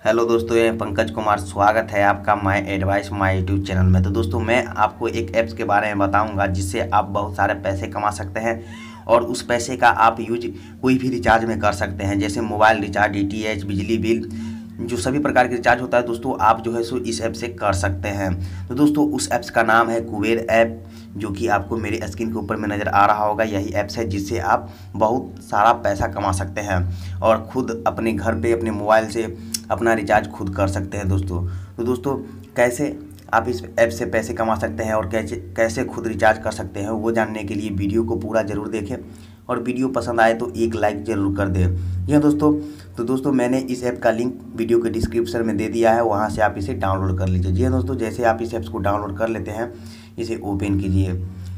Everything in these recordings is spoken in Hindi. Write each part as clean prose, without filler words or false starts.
हेलो दोस्तों, ये पंकज कुमार। स्वागत है आपका my advice my YouTube channel में। तो दोस्तों, मैं आपको एक ऐप्स के बारे में बताऊंगा जिससे आप बहुत सारे पैसे कमा सकते हैं और उस पैसे का आप यूज कोई भी रिचार्ज में कर सकते हैं, जैसे मोबाइल रिचार्ज, डीटीएच, बिजली बिल, जो सभी प्रकार के रिचार्ज होता है दोस्तों, आप जो है सो इस ऐप से कर सकते हैं। तो दोस्तों, उस ऐप्स का नाम है कुबेर ऐप, जो कि आपको मेरे स्क्रीन के ऊपर में नज़र आ रहा होगा। यही ऐप्स है जिससे आप बहुत सारा पैसा कमा सकते हैं और खुद अपने घर पे अपने मोबाइल से अपना रिचार्ज खुद कर सकते हैं दोस्तों। तो दोस्तों, कैसे आप इस ऐप से पैसे कमा सकते हैं और कैसे कैसे खुद रिचार्ज कर सकते हैं, वो जानने के लिए वीडियो को पूरा ज़रूर देखें और वीडियो पसंद आए तो एक लाइक ज़रूर कर दें। जी हाँ दोस्तों, तो दोस्तों मैंने इस ऐप का लिंक वीडियो के डिस्क्रिप्शन में दे दिया है, वहाँ से आप इसे डाउनलोड कर लीजिए। जी हाँ दोस्तों, जैसे आप इस ऐप्स को डाउनलोड कर लेते हैं, इसे ओपन कीजिए।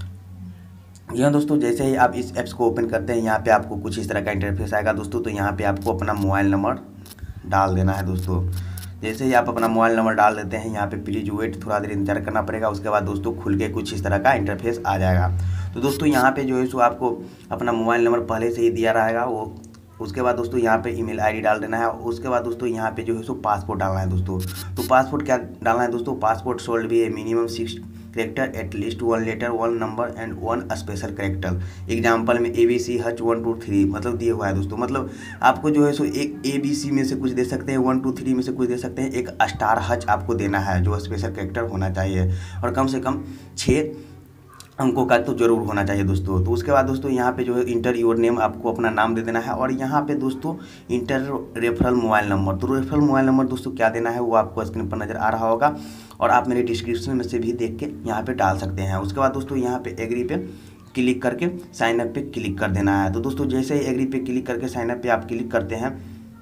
जी हाँ दोस्तों, जैसे ही आप इस ऐप्स को ओपन करते हैं, यहाँ पे आपको कुछ इस तरह का इंटरफेस आएगा दोस्तों। तो यहाँ पे आपको अपना मोबाइल नंबर डाल देना है दोस्तों। जैसे ही आप अपना मोबाइल नंबर डाल देते हैं, यहाँ पे प्लीज वेट, थोड़ा देर इंतजार करना पड़ेगा। उसके बाद दोस्तों खुल के कुछ इस तरह का इंटरफेस आ जाएगा। तो दोस्तों यहाँ पे जो है सो आपको अपना मोबाइल नंबर पहले से ही दिया रहेगा वो। उसके बाद दोस्तों यहाँ पे ईमेल आईडी डाल देना है। उसके बाद दोस्तों यहाँ पे जो है सो पासपोर्ट डालना है दोस्तों। तो पासपोर्ट क्या डालना है दोस्तों? पासपोर्ट शोल्ड भी है minimum 6 character, at least 1 letter, 1 number and 1 special character. Example में ABC हच 1 2 3 मतलब दिए हुआ है दोस्तों। मतलब आपको जो है सो एक ABC में से कुछ दे सकते हैं, 1 2 3 में से कुछ दे सकते हैं, एक स्टार हच आपको देना है जो स्पेशल करेक्टर होना चाहिए और कम से कम 6 अंकों का तो जरूर होना चाहिए दोस्तों। तो उसके बाद दोस्तों यहाँ पे जो है इंटर योर नेम, आपको अपना नाम दे देना है और यहाँ पे दोस्तों इंटर रेफरल मोबाइल नंबर। तो रेफरल मोबाइल नंबर दोस्तों क्या देना है वो आपको स्क्रीन पर नज़र आ रहा होगा और आप मेरे डिस्क्रिप्शन में से भी देख के यहाँ पे डाल सकते हैं। उसके बाद दोस्तों यहाँ पे एग्री पे क्लिक करके साइन अप पे क्लिक कर देना है। तो दोस्तों जैसे ही एग्री पे क्लिक करके साइन अप पे आप क्लिक करते हैं,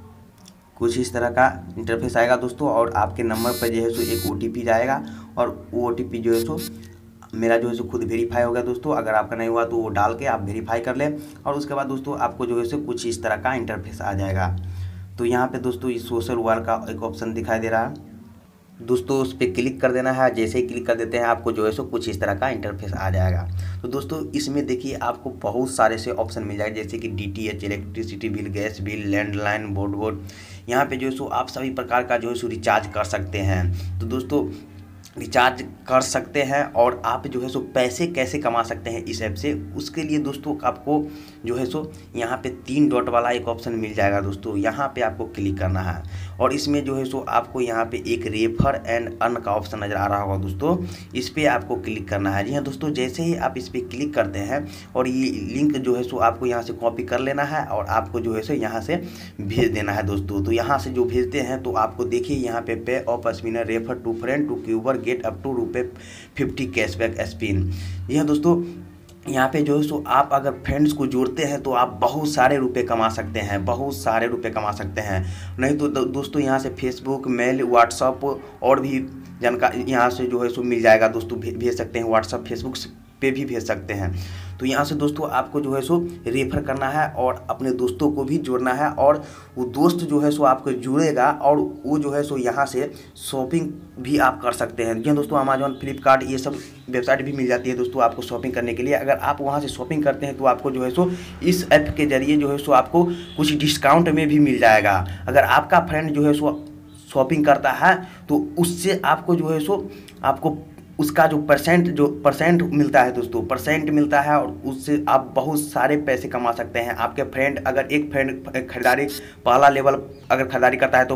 कुछ इस तरह का इंटरफेस आएगा दोस्तों और आपके नंबर पर जो है सो एक OTP जाएगा और वो OTP जो है सो मेरा जो है सो खुद वेरीफाई हो गया दोस्तों। अगर आपका नहीं हुआ तो वो डाल के आप वेरीफाई कर लें और उसके बाद दोस्तों आपको जो है सो कुछ इस तरह का इंटरफेस आ जाएगा। तो यहाँ पे दोस्तों इस सोशल वर्क का एक ऑप्शन दिखाई दे रहा है दोस्तों, उस पर क्लिक कर देना है। जैसे ही क्लिक कर देते हैं आपको जो है सो कुछ इस तरह का इंटरफेस आ जाएगा। तो दोस्तों इसमें देखिए आपको बहुत सारे से ऑप्शन मिल जाएगा, जैसे कि DTH, electricity bill, gas bill, landline, board. यहाँ पे जो है सो आप सभी प्रकार का जो है सो रिचार्ज कर सकते हैं। तो दोस्तों रिचार्ज कर सकते हैं और आप जो है सो पैसे कैसे कमा सकते हैं इस ऐप से, उसके लिए दोस्तों आपको जो है सो यहाँ पे 3 डॉट वाला एक ऑप्शन मिल जाएगा दोस्तों। यहाँ पे आपको क्लिक करना है और इसमें जो है सो आपको यहाँ पे एक रेफर एंड अर्न का ऑप्शन नज़र आ रहा होगा दोस्तों, इस पर आपको क्लिक करना है। जी हाँ दोस्तों, जैसे ही आप इस पर क्लिक करते हैं और ये लिंक जो है सो आपको यहाँ से कॉपी कर लेना है और आपको जो है सो यहाँ से भेज देना है दोस्तों। तो यहाँ से जो भेजते हैं तो आपको देखिए यहाँ पे off spinner, refer to friend to क्यूबर, get up to ₹50 cashback spin. यह दोस्तों यहाँ पे जो है सो आप अगर फ्रेंड्स को जोड़ते हैं तो आप बहुत सारे रुपए कमा सकते हैं, बहुत सारे रुपए कमा सकते हैं। नहीं तो दोस्तों यहाँ से फेसबुक, मेल, व्हाट्सअप और भी जानकारी यहाँ से जो है सो मिल जाएगा दोस्तों, भेज सकते हैं। व्हाट्सअप, फेसबुक पे भी भेज सकते हैं। तो यहाँ से दोस्तों आपको जो है सो रेफर करना है और अपने दोस्तों को भी जोड़ना है और वो दोस्त जो है सो आपको जुड़ेगा और वो जो है सो यहाँ से शॉपिंग भी आप कर सकते हैं। जी दोस्तों, अमेजॉन, फ्लिपकार्ट ये सब वेबसाइट भी मिल जाती है दोस्तों आपको शॉपिंग करने के लिए। अगर आप वहाँ से शॉपिंग करते हैं तो आपको जो है सो इस ऐप के जरिए जो है सो आपको कुछ डिस्काउंट में भी मिल जाएगा। अगर आपका फ्रेंड जो है सो शॉपिंग करता है तो उससे आपको जो है सो आपको उसका जो परसेंट मिलता है दोस्तों, परसेंट मिलता है और उससे आप बहुत सारे पैसे कमा सकते हैं। आपके फ्रेंड, अगर एक फ्रेंड खरीदारी पहला लेवल अगर खरीदारी करता है तो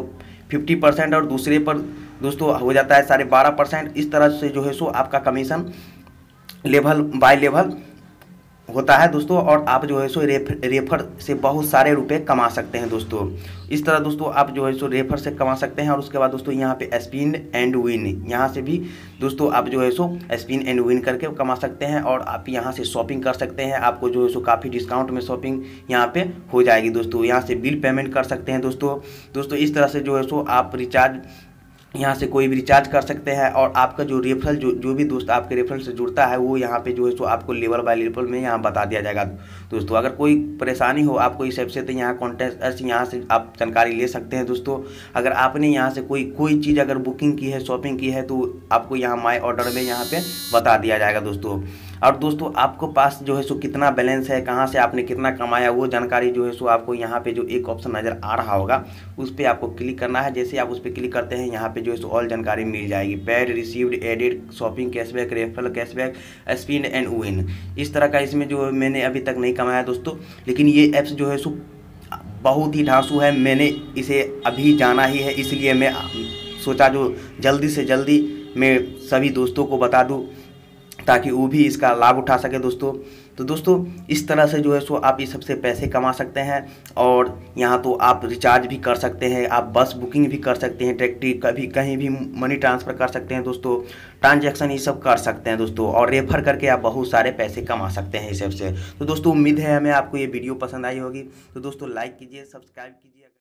50% और दूसरे पर दोस्तों हो जाता है 12.5%। इस तरह से जो है सो आपका कमीशन लेवल बाय लेवल होता है दोस्तों और आप जो है सो रेफर से बहुत सारे रुपए कमा सकते हैं दोस्तों। इस तरह दोस्तों आप जो है सो रेफर से कमा सकते हैं और उसके बाद दोस्तों यहाँ पे स्पिन एंड विन, यहाँ से भी दोस्तों आप जो है सो स्पिन एंड विन करके कमा सकते हैं और आप यहाँ से शॉपिंग कर सकते हैं। आपको जो है सो काफ़ी डिस्काउंट में शॉपिंग यहाँ पे हो जाएगी दोस्तों। यहाँ से बिल पेमेंट कर सकते हैं दोस्तों। इस तरह से जो है सो आप रिचार्ज यहाँ से कोई भी रिचार्ज कर सकते हैं और आपका जो रेफरल जो भी दोस्त आपके रेफरल से जुड़ता है वो यहाँ पे जो है सो आपको लेवल बाय लेवल में यहाँ बता दिया जाएगा दोस्तों। अगर कोई परेशानी हो आपको इस ऐप से तो यहाँ कॉन्टैक्ट अस, यहाँ से आप जानकारी ले सकते हैं दोस्तों। अगर आपने यहाँ से कोई चीज़ अगर बुकिंग की है, शॉपिंग की है तो आपको यहाँ माई ऑर्डर में यहाँ पे बता दिया जाएगा दोस्तों। और दोस्तों आपको पास जो है सो कितना बैलेंस है, कहाँ से आपने कितना कमाया, वो जानकारी जो है सो आपको यहाँ पे जो एक ऑप्शन नज़र आ रहा होगा उस पर आपको क्लिक करना है। जैसे आप उस पर क्लिक करते हैं यहाँ पे जो है सो ऑल जानकारी मिल जाएगी, paid, received, added, shopping cashback, referral cashback, spin and win. इस तरह का इसमें जो मैंने अभी तक नहीं कमाया दोस्तों, लेकिन ये ऐप्स जो है सो बहुत ही ढांसू है। मैंने इसे अभी जाना ही है, इसलिए मैं सोचा जो जल्दी से जल्दी मैं सभी दोस्तों को बता दूं ताकि वो भी इसका लाभ उठा सके दोस्तों। तो दोस्तों इस तरह से जो है सो आप इस सबसे पैसे कमा सकते हैं। और यहाँ तो आप रिचार्ज भी कर सकते हैं, आप बस बुकिंग भी कर सकते हैं, टैक्सी कभी कहीं भी मनी ट्रांसफ़र कर सकते हैं दोस्तों, ट्रांजैक्शन ये सब कर सकते हैं दोस्तों, और रेफर करके आप बहुत सारे पैसे कमा सकते हैं इस ऐप से। तो दोस्तों उम्मीद है हमें आपको ये वीडियो पसंद आई होगी। तो दोस्तों लाइक कीजिए, सब्सक्राइब कीजिए।